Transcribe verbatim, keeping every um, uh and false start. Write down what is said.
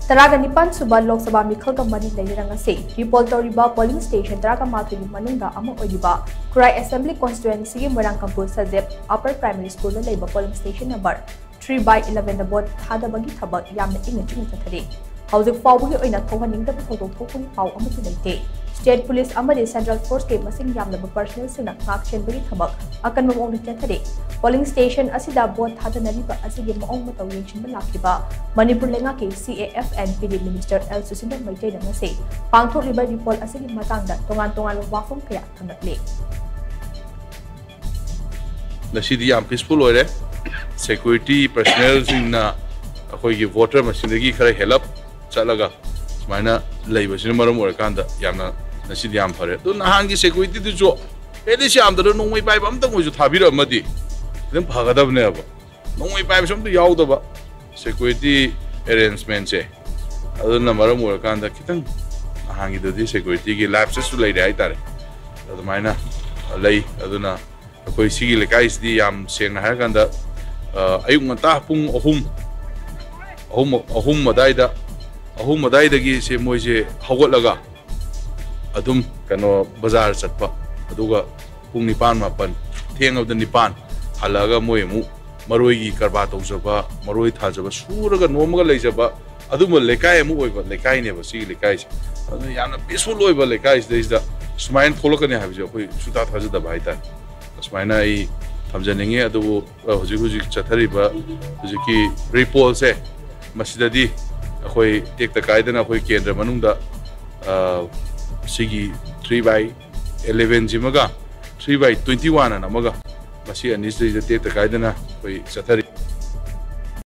Taraga Nipan Suba Lok Sabha Mikhal Mani Leiranga say, Repol Touriba polling station Taraga Matu Manunga Amo Oiriba, KHURAI Assembly Constituency MOIRANKHAMPU SAJEB Upper Primary School LEIBA polling station number three by eleven the board Thadabagi Thabak Yamna Chikna Chathari. Housing Fawbugi Oina Tohaning the Photo Pokuni Pau Amatunate. State Police Amadi Central Force came Masing Yamna personnel Sinak Mark Chenbury Thabak, Akan Mamong Chathari. Polling station Asida board Thadanariba Asigi Maong Mataw Yanshin Malakiba, Manipur Lengaki C A F and P D Minister El Susinda Maitay Nangase, Pangthoriba Repol Asigi Matanga, Tongan Tongan Wafum Kaya Tanakli. Nasidi Yam peaceful ore, security personnel in a voter machinery Kara Help, Chalaga, Mana Labor Cinemarum or Kanda Yamna, Nasidi Yam Pare. Don't hang security to Joe. Elisham, the no way by Bamta was Tabira Madi. Then Pagadav never. No way by some to Yaudaba. Security arrangements. Other number of more Kanda Kitten. Hang it to the security lapses to lay the Itari. The minor lay Aduna. Koi sigi le guys di am seng ha ganda ayung mata pung ahum ahum ahum madai da ahum madai da gi se moi je hagot laga adum kano bazar chatpa aduga pung nipan mapan theng of the nipan halaga moi mu maroi gi karba tawjaba maroi thajaba suraga nomaga leijaba aduma lekai mu oiba lekai ne ba sigi lekai adu yana peaceful oiba lekai is da smile tholokani ha bi koi suta thajada bai ta Smina I Tamjaningi, Adu Huji Chathariba, Huji Repoll say, Masidadi, Ahoy take the Kaidan, Ahoy Kendra Manunda, Sigi three by eleven Jimaga, three by twenty one and Amaga, Masi and Nisri take the Kaidana, Chathari.